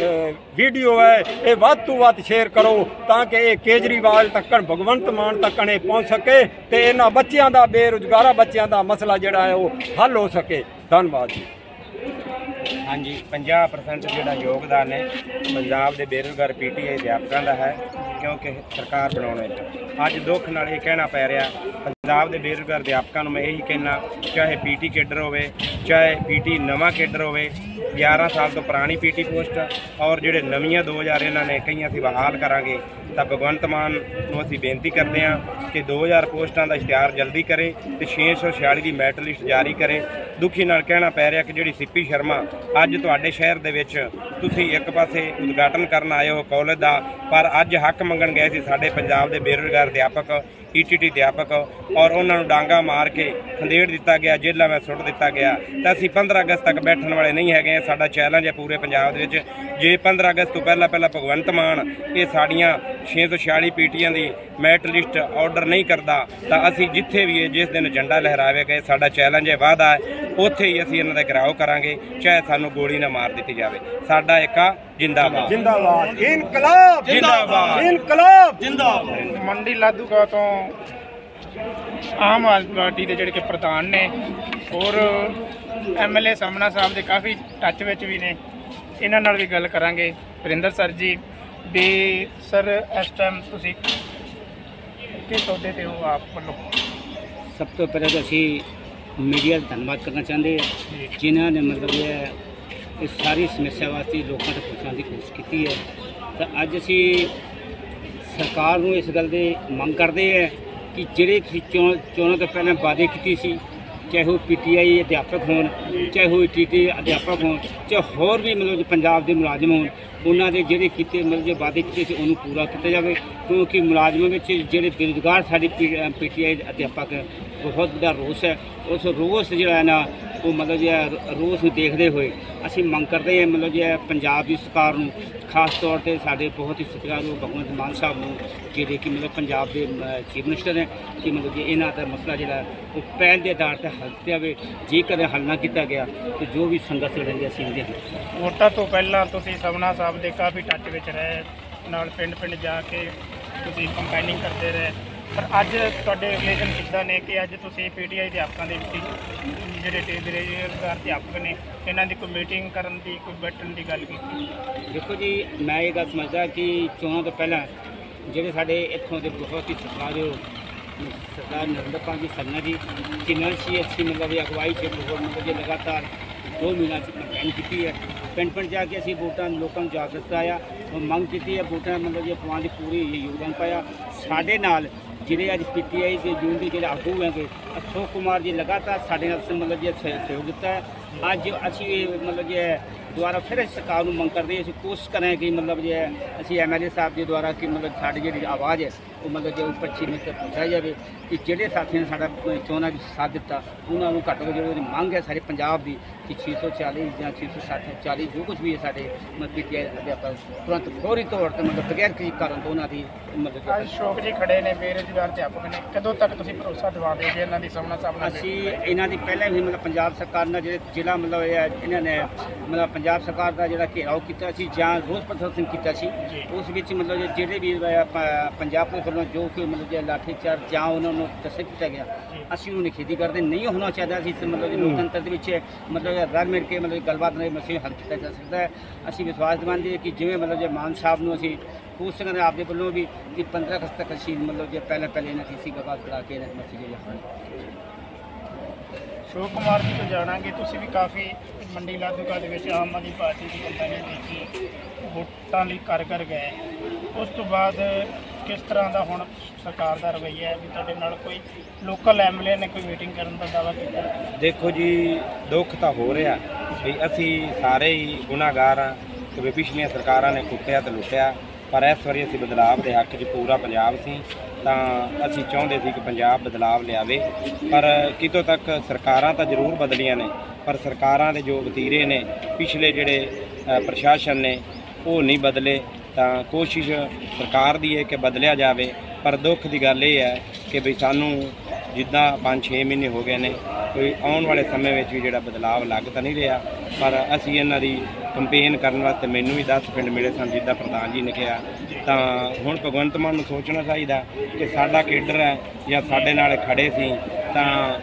Speaker 5: ਵੀਡੀਓ ਹੈ ਇਹ ਵੱਧ ਤੋਂ ਵੱਧ ਸ਼ੇਅਰ ਕਰੋ ਤਾਂ ਕਿ ਇਹ ਕੇਜਰੀਵਾਲ ਤੱਕਣ, ਭਗਵੰਤ ਮਾਨ ਤੱਕਣ ਇਹ ਪਹੁੰਚ ਸਕੇ ਤੇ ਇਹਨਾਂ ਬੱਚਿਆਂ ਦਾ, ਬੇਰੁਜ਼ਗਾਰਾਂ ਬੱਚਿਆਂ ਦਾ ਮਸਲਾ ਜਿਹੜਾ ਹੈ ਉਹ ਹੱਲ ਹੋ ਸਕੇ। ਧੰਨਵਾਦ ਜੀ।
Speaker 2: ਹਾਂਜੀ, 50% ਜਿਹੜਾ ਯੋਗਦਾਨ ਹੈ ਪੰਜਾਬ ਦੇ ਬੇਰੁਜ਼ਗਾਰ PTI ਅਧਿਆਪਕਾਂ ਦਾ ਹੈ, ਕਿਉਂਕਿ ਸਰਕਾਰ ਬਣਾਉਣ ਵਿੱਚ ਅੱਜ ਦੁੱਖ ਨਾਲ ਇਹ ਕਹਿਣਾ ਪੈ ਰਿਹਾ ਪੰਜਾਬ ਦੇ ਬੇਰੁਜ਼ਗਾਰ ਅਧਿਆਪਕਾਂ ਨੂੰ। ਮੈਂ ਇਹੀ ਕਹਿਣਾ, ਚਾਹੇ PT ਕੇਡਰ ਹੋਵੇ, ਚਾਹੇ PT ਨਵਾਂ ਕੇਡਰ ਹੋਵੇ, 11 ਸਾਲ ਤੋਂ ਪੁਰਾਣੀ PT ਪੋਸਟ ਔਰ ਜਿਹੜੇ ਨਵੀਆਂ 2000 ਇਹਨਾਂ ਨੇ ਕਈਆਂ ਅਸੀਂ ਬਹਾਲ ਕਰਾਂਗੇ। ਤਾਂ ਭਗਵੰਤ ਮਾਨ ਨੂੰ ਅਸੀਂ ਬੇਨਤੀ ਕਰਦੇ ਹਾਂ ਕਿ 2000 ਪੋਸਟਾਂ ਦਾ ਇਸ਼ਤਿਹਾਰ ਜਲਦੀ ਕਰੇ ਤੇ 646 ਦੀ ਮੈਰਿਟ ਲਿਸਟ ਜਾਰੀ ਕਰੇ। ਦੁਖੀ ਨਾਲ ਕਹਿਣਾ ਪੈ ਰਿਹਾ ਕਿ ਜਿਹੜੀ CP ਸ਼ਰਮਾ ਅੱਜ ਤੁਹਾਡੇ ਸ਼ਹਿਰ ਦੇ ਵਿੱਚ ਤੁਸੀਂ ਇੱਕ ਪਾਸੇ ਉਦਘਾਟਨ ਕਰਨ ਆਏ ਹੋ ਕਾਲਜ ਦਾ, ਪਰ ਅੱਜ ਹੱਕ ਮੰਗਣ ਗਏ ਸੀ ਸਾਡੇ ਪੰਜਾਬ ਦੇ ਬੇਰੁਜ਼ਗਾਰ ਅਧਿਆਪਕ, ETT ਅਧਿਆਪਕ, ਔਰ ਉਹਨਾਂ ਨੂੰ ਡਾਂਗਾ ਮਾਰ ਕੇ ਖੰਡੇੜ ਦਿੱਤਾ ਗਿਆ, ਜੇਲ੍ਹਾਂ ਵਿੱਚ ਸੁੱਟ ਦਿੱਤਾ ਗਿਆ। ਤਾਂ ਅਸੀਂ 15 ਅਗਸਤ ਤੱਕ ਬੈਠਣ ਵਾਲੇ ਨਹੀਂ ਹੈਗੇ। ਸਾਡਾ ਚੈਲੰਜ ਹੈ ਪੂਰੇ ਪੰਜਾਬ ਦੇ ਵਿੱਚ, ਜੇ 15 ਅਗਸਤ ਤੋਂ ਪਹਿਲਾਂ ਭਗਵੰਤ ਮਾਨ ਇਹ ਸਾਡੀਆਂ 646 PTਆਂ ਦੀ ਮੈਰਿਟ ਲਿਸਟ ਆਰਡਰ ਨਹੀਂ ਕਰਦਾ ਤਾਂ ਅਸੀਂ ਜਿੱਥੇ ਵੀ ਜਿਸ ਦਿਨ ਝੰਡਾ ਲਹਿਰਾਵੇਗਾ, ਇਹ ਸਾਡਾ ਚੈਲੰਜ ਹੈ, ਵਾਅਦਾ ਹੈ, ਉੱਥੇ ਹੀ ਅਸੀਂ ਇਹਨਾਂ ਦਾ ਘਿਰਾਓ ਕਰਾਂਗੇ, ਚਾਹੇ ਸਾਨੂੰ ਗੋਲੀ ਨਾ ਮਾਰ ਦਿੱਤੀ ਜਾਵੇ। ਸਾਡਾ ਏਕਾ ਜਿੰਦਾਬਾਦ,
Speaker 5: ਜਿੰਦਾਬਾਦ, ਇਨਕਲਾਬ
Speaker 2: ਜਿੰਦਾਬਾਦ,
Speaker 5: ਇਨਕਲਾਬ ਜਿੰਦਾਬਾਦ।
Speaker 1: ਮੰਡੀ ਲਾਧੂਗਾ ਤੋਂ ਆਮ ਆਦਮੀ ਪਾਰਟੀ ਦੇ ਜਿਹੜੇ ਕਿ ਪ੍ਰਧਾਨ ਨੇ ਔਰ MLA ਸਾਹਮਣਾ ਸਾਹਿਬ ਦੇ ਕਾਫੀ ਟੱਚ ਵਿੱਚ ਵੀ ਨੇ, ਇਹਨਾਂ ਨਾਲ ਵੀ ਗੱਲ ਕਰਾਂਗੇ। ਵਰਿੰਦਰ ਸਰ ਜੀ ਵੀ ਸਰ ਇਸ ਟਾਈਮ ਤੁਸੀਂ ਕਿਸ ਅਹੁਦੇ ਤੇ ਹੋ ਆਪ ਵੱਲੋਂ?
Speaker 6: ਸਭ ਤੋਂ ਪਹਿਲਾਂ ਤਾਂ ਅਸੀਂ ਮੀਡੀਆ ਦਾ ਧੰਨਵਾਦ ਕਰਨਾ ਚਾਹੁੰਦੇ ਹਾਂ ਜਿਨ੍ਹਾਂ ਨੇ ਮਤਲਬ ਇਹ ਸਾਰੀ ਸਮੱਸਿਆ ਵਾਸਤੇ ਲੋਕਾਂ ਤੱਕ ਪਹੁੰਚਾਉਣ ਦੀ ਕੋਸ਼ਿਸ਼ ਕੀਤੀ ਹੈ। ਤਾਂ ਅੱਜ ਅਸੀਂ ਸਰਕਾਰ ਨੂੰ ਇਸ ਗੱਲ ਦੇ ਮੰਗ ਕਰਦੇ ਹਾਂ ਕਿ ਜਿਹੜੇ ਤੁਸੀਂ ਚੋਣਾਂ ਤੋਂ ਪਹਿਲਾਂ ਵਾਅਦੇ ਕੀਤੇ ਸੀ, ਚਾਹੇ ਉਹ PTI ਅਧਿਆਪਕ ਹੋਣ, ਚਾਹੇ ਉਹ ETT ਅਧਿਆਪਕ ਹੋਣ, ਚਾਹੇ ਹੋਰ ਵੀ ਮਤਲਬ ਪੰਜਾਬ ਦੇ ਮੁਲਾਜ਼ਮ ਹੋਣ, ਉਹਨਾਂ ਦੇ ਜਿਹੜੇ ਕੀਤੇ ਮਤਲਬ ਜੇ ਵਾਅਦੇ ਕੀਤੇ ਸੀ ਉਹਨੂੰ ਪੂਰਾ ਕੀਤਾ ਜਾਵੇ। ਕਿਉਂਕਿ ਮੁਲਾਜ਼ਮਾਂ ਵਿੱਚ ਜਿਹੜੇ ਬੇਰੁਜ਼ਗਾਰ ਸਾਡੇ PTI ਅਧਿਆਪਕ ਬਹੁਤ ਵੱਡਾ ਰੋਸ ਹੈ। ਉਸ ਰੋਸ ਜਿਹੜਾ ਹੈ ਨਾ ਉਹ ਮਤਲਬ ਜਿਹੜਾ ਰੋਸ ਨੂੰ ਦੇਖਦੇ ਹੋਏ ਅਸੀਂ ਮੰਗ ਕਰਦੇ ਹਾਂ ਮਤਲਬ ਜਿਹੜਾ ਪੰਜਾਬ ਦੀ ਸਰਕਾਰ ਨੂੰ, ਖਾਸ ਤੌਰ ਤੇ ਸਾਡੇ ਬਹੁਤ ਹੀ ਸਤਿਕਾਰਯੋਗ ਭਗਵੰਤ ਮਾਨ ਸਾਹਿਬ ਨੂੰ, ਜਿਹੜੇ ਕਿ ਮਤਲਬ ਪੰਜਾਬ ਦੇ ਚੀਫ ਮਿਨਿਸਟਰ ਨੇ, ਕਿ ਮਤਲਬ ਜੇ ਇਹਨਾਂ ਦਾ ਮਸਲਾ ਜਿਹੜਾ ਉਹ ਪਹਿਲ ਦੇ ਆਧਾਰ 'ਤੇ ਹੱਲ ਕੀਤਾ ਜਾਵੇ। ਜੇਕਰ ਹੱਲ ਨਾ ਕੀਤਾ ਗਿਆ ਤਾਂ ਜੋ ਵੀ ਸੰਘਰਸ਼ ਲੜਨਗੇ ਅਸੀਂ ਇਹਦੇ ਹਾਂ।
Speaker 1: ਵੋਟਾਂ ਤੋਂ ਪਹਿਲਾਂ ਤੁਸੀਂ ਸਾਹਮਣਾ ਸਾਹਿਬ ਦੇ ਕਾਫੀ ਟੱਚ ਵਿੱਚ ਰਹੇ, ਨਾਲ ਪਿੰਡ ਜਾ ਕੇ ਤੁਸੀਂ ਕੰਪੇਨਿੰਗ ਕਰਦੇ ਰਹੇ, ਪਰ ਅੱਜ ਤੁਹਾਡੇ ਰਿਲੇਸ਼ਨ ਕਿੱਦਾਂ ਨੇ ਕਿ ਅੱਜ ਤੁਸੀਂ PTI ਅਧਿਆਪਕਾਂ ਦੇ ਜਿਹੜੇ ਬੇਰੁਜ਼ਗਾਰ ਅਧਿਆਪਕ ਨੇ ਇਹਨਾਂ ਦੀ ਕੋਈ ਮੀਟਿੰਗ ਕਰਨ ਦੀ, ਕੋਈ ਬੈਠਣ ਦੀ ਗੱਲ ਕੀਤੀ?
Speaker 6: ਦੇਖੋ ਜੀ, ਮੈਂ ਇਹ ਗੱਲ ਸਮਝਦਾ ਕਿ ਚੋਣਾਂ ਤੋਂ ਪਹਿਲਾਂ ਜਿਹੜੇ ਸਾਡੇ ਇੱਥੋਂ ਦੇ ਬਹੁਤ ਹੀ ਸਤਿਕਾਰਯੋਗ ਸਰਦਾਰ ਨਰਿੰਦਰ ਜੀ ਸਰਨਾ ਜੀ ਜਿਨ੍ਹਾਂ ਸੀ ਅੱਛੀ ਮਤਲਬ ਅਗਵਾਈ 'ਚ ਮਤਲਬ ਜੇ ਲਗਾਤਾਰ 2 ਮਹੀਨਿਆਂ 'ਚ ਕੰਪੇਨ ਕੀਤੀ ਹੈ। ਪਿੰਡ ਜਾ ਕੇ ਅਸੀਂ ਵੋਟਾਂ ਲੋਕਾਂ ਨੂੰ ਜਾਗਰੂਕ ਕਰਾਇਆ, ਮੰਗ ਕੀਤੀ ਹੈ ਵੋਟਾਂ ਮਤਲਬ ਜੇ ਪਵਾਉਣ ਦੀ ਪੂਰੀ ਯੋਗਦਾਨ ਪਾਇਆ। ਸਾਡੇ ਨਾਲ ਜਿਹੜੇ ਅੱਜ PTI ਦੇ ਜੂਨ ਦੇ ਜਿਹੜੇ ਆਗੂ ਹੈਗੇ ਅਸ਼ੋਕ ਕੁਮਾਰ ਜੀ ਲਗਾਤਾਰ ਸਾਡੇ ਨਾਲ ਮਤਲਬ ਜੇ ਸਹਿਯੋਗ ਦਿੱਤਾ ਹੈ। ਅੱਜ ਅਸੀਂ ਮਤਲਬ ਜੇ ਦੁਆਰਾ ਫਿਰ ਅਸੀਂ ਸਰਕਾਰ ਨੂੰ ਮੰਗ ਕਰਦੇ ਅਸੀਂ ਕੋਸ਼ਿਸ਼ ਕਰਾਂ ਕਿ ਮਤਲਬ ਜੇ ਅਸੀਂ MLA ਸਾਹਿਬ ਦੇ ਦੁਆਰਾ ਕਿ ਮਤਲਬ ਸਾਡੀ ਜਿਹੜੀ ਆਵਾਜ਼ ਹੈ ਉਹ ਮਤਲਬ ਜੇ ਉੱਪਰ ਚੀਮੇ ਤੱਕ ਪਹੁੰਚਾਇਆ ਜਾਵੇ ਕਿ ਜਿਹੜੇ ਸਾਥੀਆਂ ਨੇ ਸਾਡਾ ਚੋਣਾਂ ਵਿੱਚ ਸਾਥ ਦਿੱਤਾ ਉਹਨਾਂ ਨੂੰ ਘੱਟੋ ਘੱਟ ਜਿਹੜੀ ਉਹਦੀ ਮੰਗ ਹੈ ਸਾਰੇ ਪੰਜਾਬ ਦੀ ਕਿ 640 ਜਾਂ 640 ਜੋ ਕੁਝ ਵੀ ਹੈ ਸਾਡੇ PTI ਅਧਿਆਪਕ ਤੁਰੰਤ ਫੌਰੀ ਤੌਰ ਤੇ ਮਤਲਬ ਬਗੈਰ ਕਿਸੇ ਕਾਰਨ ਤੋਂ ਉਹਨਾਂ ਦੀ ਮਤਲਬ
Speaker 1: ਅੱਜ ਸ਼ੋਕ ਜੀ ਖੜੇ ਨੇ ਬੇਰੁਜ਼ਗਾਰ ਅਧਿਆਪਕ ਨੇ, ਕਦੋਂ ਤੱਕ ਤੁਸੀਂ ਭਰੋਸਾ ਦਿਵਾਓਗੇ ਕਿ ਇਹਨਾਂ ਦੀ ਸਾਹਮਣਾ
Speaker 6: ਅਸੀਂ ਇਹਨਾਂ ਦੀ ਪਹਿਲਾਂ ਵੀ ਮਤਲਬ ਪੰਜਾਬ ਸਰਕਾਰ ਨਾਲ ਜਿਹੜੇ ਜ਼ਿਲ੍ਹਾ ਮਤਲਬ ਇਹਨਾਂ ਨੇ ਮਤਲਬ ਪੰਜਾਬ ਸਰਕਾਰ ਦਾ ਜਿਹੜਾ ਘੇਰਾਓ ਕੀਤਾ ਸੀ ਜਾਂ ਰੋਸ ਪ੍ਰਦਰਸ਼ਨ ਕੀਤਾ ਸੀ ਉਸ ਵਿੱਚ ਮਤਲਬ ਜਿਹੜੇ ਵੀ ਪੰਜਾਬ ਪੁਲਿਸ ਵੱਲੋਂ ਜੋ ਕਿ ਮਤਲਬ ਜੇ ਲਾਠੀਚਾਰਜ ਜਾਂ ਉਹਨਾਂ ਨੂੰ ਦੱਸਿਆ ਕੀਤਾ ਗਿਆ ਅਸੀਂ ਉਹਨੂੰ ਨਿਖੇਧੀ ਕਰਦੇ ਨਹੀਂ ਹੋਣਾ ਚਾਹੀਦਾ ਸੀ ਮਤਲਬ ਲੋਕਤੰਤਰ ਦੇ ਵਿੱਚ ਮਤਲਬ ਰਲ ਮਿਲ ਕੇ ਮਤਲਬ ਗੱਲਬਾਤ ਨਾਲ ਮਸਲੇ ਹੱਲ ਕੀਤਾ ਜਾ ਸਕਦਾ ਹੈ। ਅਸੀਂ ਵਿਸ਼ਵਾਸ ਦਿਵਾਉਂਦੇ ਕਿ ਜਿਵੇਂ ਮਤਲਬ ਜੇ ਮਾਨ ਸਾਹਿਬ ਨੂੰ ਅਸੀਂ ਕੋਸ਼ਿਸ਼ ਕਰਦੇ ਆਪਦੇ ਵੱਲੋਂ ਵੀ ਕਿ 15 ਅਗਸਤ ਤੱਕ ਅਸੀਂ ਮਤਲਬ ਜੇ ਪਹਿਲੇ ਇਹਨਾਂ ਦੀ ਗੱਲਬਾਤ ਕਰਾ ਕੇ ਇਹਨਾਂ ਮਸਲੇ ਹੱਲ
Speaker 1: ਅਸ਼ੋਕ ਕੁਮਾਰ ਜੀ ਤੋਂ ਜਾਣਾਂਗੇ, ਤੁਸੀਂ ਵੀ ਕਾਫੀ ਮੰਡੀ ਲਾਧੂਕਾ ਦੇ ਵਿੱਚ ਆਮ ਆਦਮੀ ਪਾਰਟੀ ਦੀ ਕੰਪੇਨ ਦੇਖੀ, ਵੋਟਾਂ ਲਈ ਕਰ ਗਏ, ਉਸ ਤੋਂ ਬਾਅਦ ਕਿਸ ਤਰ੍ਹਾਂ ਦਾ ਹੁਣ ਸਰਕਾਰ ਦਾ ਰਵੱਈਆ ਹੈ ਵੀ ਤੁਹਾਡੇ ਨਾਲ ਕੋਈ ਲੋਕਲ MLA ਨੇ ਕੋਈ ਮੀਟਿੰਗ ਕਰਨ ਦਾ ਦਾਅਵਾ ਕੀਤਾ?
Speaker 2: ਦੇਖੋ ਜੀ, ਦੁੱਖ ਤਾਂ ਹੋ ਰਿਹਾ ਵੀ ਅਸੀਂ ਸਾਰੇ ਹੀ ਗੁਨਾਹਗਾਰ ਹਾਂ ਕਿ ਵੀ ਪਿਛਲੀਆਂ ਸਰਕਾਰਾਂ ਨੇ ਕੁੱਟਿਆ ਤੇ ਲੁੱਟਿਆ, ਪਰ ਇਸ ਵਾਰੀ ਅਸੀਂ ਬਦਲਾਵ ਦੇ ਹੱਕ 'ਚ ਪੂਰਾ ਪੰਜਾਬ ਸੀ ਤਾਂ ਅਸੀਂ ਚਾਹੁੰਦੇ ਸੀ ਕਿ ਪੰਜਾਬ ਬਦਲਾਵ ਲਿਆਵੇ। ਪਰ ਕਿਤੋਂ ਤੱਕ ਸਰਕਾਰਾਂ ਤਾਂ ਜ਼ਰੂਰ ਬਦਲੀਆਂ ਨੇ, ਪਰ ਸਰਕਾਰਾਂ ਦੇ ਜੋ ਵਤੀਰੇ ਨੇ ਪਿਛਲੇ ਜਿਹੜੇ ਪ੍ਰਸ਼ਾਸਨ ਨੇ ਉਹ ਨਹੀਂ ਬਦਲੇ। ਤਾਂ ਕੋਸ਼ਿਸ਼ ਸਰਕਾਰ ਦੀ ਹੈ ਕਿ ਬਦਲਿਆ ਜਾਵੇ, ਪਰ ਦੁੱਖ ਦੀ ਗੱਲ ਇਹ ਹੈ ਕਿ ਵੀ ਸਾਨੂੰ ਜਿੱਦਾਂ 5-6 ਮਹੀਨੇ ਹੋ ਗਏ ਨੇ ਕੋਈ ਆਉਣ ਵਾਲੇ ਸਮੇਂ ਵਿੱਚ ਵੀ ਜਿਹੜਾ ਬਦਲਾਵ ਲੱਗ ਤਾਂ ਨਹੀਂ ਰਿਹਾ। ਪਰ ਅਸੀਂ ਇਹਨਾਂ ਦੀ ਕੰਪੇਨ ਕਰਨ ਵਾਸਤੇ ਮੈਨੂੰ ਵੀ 10 ਪਿੰਡ ਮਿਲੇ ਸਨ ਜਿੱਦਾਂ ਪ੍ਰਧਾਨ ਜੀ ਨੇ ਕਿਹਾ। ਤਾਂ ਹੁਣ ਭਗਵੰਤ ਮਾਨ ਨੂੰ ਸੋਚਣਾ ਚਾਹੀਦਾ ਕਿ ਸਾਡਾ ਕੇਡਰ ਹੈ ਜਾਂ ਸਾਡੇ ਨਾਲ ਖੜੇ ਸੀ ਤਾਂ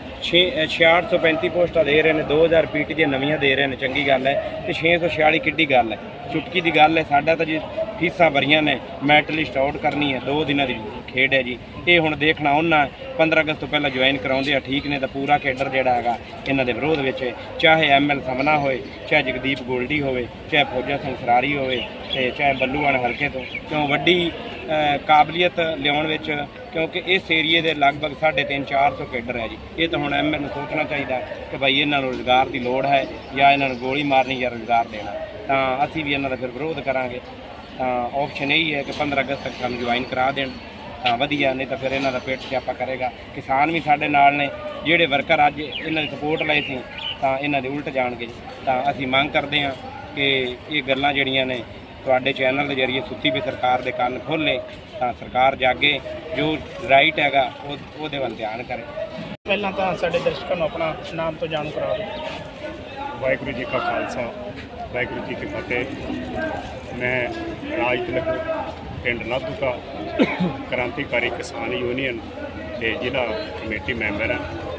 Speaker 2: 635 ਪੋਸਟਾਂ ਦੇ ਰਹੇ ਨੇ, 2000 PT ਦੀਆਂ ਨਵੀਆਂ ਦੇ ਰਹੇ ਨੇ, ਚੰਗੀ ਗੱਲ ਹੈ। ਤੇ 646 ਕਿੱਡੀ ਗੱਲ ਹੈ, ਚੁਟਕੀ ਦੀ ਗੱਲ ਹੈ। ਸਾਡਾ ਤਾਂ ਜੀ ਫੀਸਾਂ ਭਰੀਆਂ ਨੇ, ਮੈਰਿਟ ਲਿਸਟ ਆਊਟ ਕਰਨੀ ਹੈ, 2 ਦਿਨਾਂ ਦੀ ਖੇਡ ਹੈ ਜੀ। ਇਹ ਹੁਣ ਦੇਖਣਾ ਉਹਨਾਂ 15 ਅਗਸਤ ਤੋਂ ਪਹਿਲਾਂ ਜੁਆਇਨ ਕਰਾਉਂਦੇ ਆ ਠੀਕ ਨੇ ਤਾਂ ਪੂਰਾ ਕੇਡਰ ਜਿਹੜਾ ਹੈਗਾ ਇਹਨਾਂ ਦੇ ਵਿਰੋਧ ਵਿੱਚ, ਚਾਹੇ ML ਸਮਨਾ ਹੋਏ, ਚਾਹੇ ਜਗਦੀਪ ਗੋਲਡੀ ਹੋਵੇ, ਚਾਹੇ ਫੌਜਾ ਸਿੰਘ ਸਰਾਰੀ ਹੋਵੇ ਤੇ ਚਾਹੇ ਬੱਲੂਆਣ ਹਲਕੇ ਤੋਂ, ਕਿਉਂ ਵੱਡੀ ਕਾਬਲੀਅਤ ਲਿਆਉਣ ਵਿੱਚ, ਕਿਉਂਕਿ ਇਸ ਏਰੀਏ ਦੇ ਲਗਭਗ 350-400 ਕੇਡਰ ਹੈ ਜੀ। ਇਹ ਤਾਂ ਹੁਣ ML ਨੂੰ ਸੋਚਣਾ ਚਾਹੀਦਾ ਕਿ ਭਾਈ ਇਹਨਾਂ ਨੂੰ ਰੁਜ਼ਗਾਰ ਦੀ ਲੋੜ ਹੈ ਜਾਂ ਇਹਨਾਂ ਨੂੰ ਗੋਲੀ ਮਾਰਨੀ ਜਾਂ ਰੁਜ਼ਗਾਰ ਦੇਣਾ। ਤਾਂ ਅਸੀਂ ਵੀ ਇਹਨਾਂ ਦਾ ਫਿਰ ਵਿਰੋਧ ਕਰਾਂਗੇ। ਤਾਂ ਆਪਸ਼ਨ ਇਹੀ ਹੈ ਕਿ 15 ਅਗਸਤ ਤੱਕ ਸਾਨੂੰ ਜੁਆਇਨ ਕਰਾ ਦੇਣ ਤਾਂ ਵਧੀਆ, ਨਹੀਂ ਤਾਂ ਫਿਰ ਇਹਨਾਂ ਦਾ ਪੇਟ ਸਿਆਪਾ ਕਰੇਗਾ। ਕਿਸਾਨ ਵੀ ਸਾਡੇ ਨਾਲ ਨੇ, ਜਿਹੜੇ ਵਰਕਰ ਅੱਜ ਇਹਨਾਂ ਦੀ ਸਪੋਰਟ ਲਏ ਸੀ ਤਾਂ ਇਹਨਾਂ ਦੇ ਉਲਟ ਜਾਣਗੇ। ਤਾਂ ਅਸੀਂ ਮੰਗ ਕਰਦੇ ਹਾਂ ਕਿ ਇਹ ਗੱਲਾਂ ਜਿਹੜੀਆਂ ਨੇ ਤੁਹਾਡੇ ਚੈਨਲ ਦੇ ਜ਼ਰੀਏ ਸੁੱਤੀ ਵੀ ਸਰਕਾਰ ਦੇ ਕੰਨ ਖੋਲ੍ਹੇ ਤਾਂ ਸਰਕਾਰ ਜਾਗੇ, ਜੋ ਰਾਈਟ ਹੈਗਾ ਉਹਦੇ ਵੱਲ ਧਿਆਨ ਕਰੇ।
Speaker 1: ਪਹਿਲਾਂ ਤਾਂ ਸਾਡੇ ਦਰਸ਼ਕਾਂ ਨੂੰ ਆਪਣਾ ਨਾਮ ਤੋਂ ਜਾਣੂ ਕਰਾ ਦਿਓ।
Speaker 5: ਵਾਹਿਗੁਰੂ ਜੀ ਕਾ ਖਾਲਸਾ, ਵਾਹਿਗੁਰੂ ਜੀ ਕੀ ਫਤਿਹ। ਮੈਂ ਰਾਜ ਤਿਲਕ ਪਿੰਡ ਲਾਧੂਕਾ ਕ੍ਰਾਂਤੀਕਾਰੀ ਕਿਸਾਨ ਯੂਨੀਅਨ ਦੇ ਜ਼ਿਲ੍ਹਾ ਕਮੇਟੀ ਮੈਂਬਰ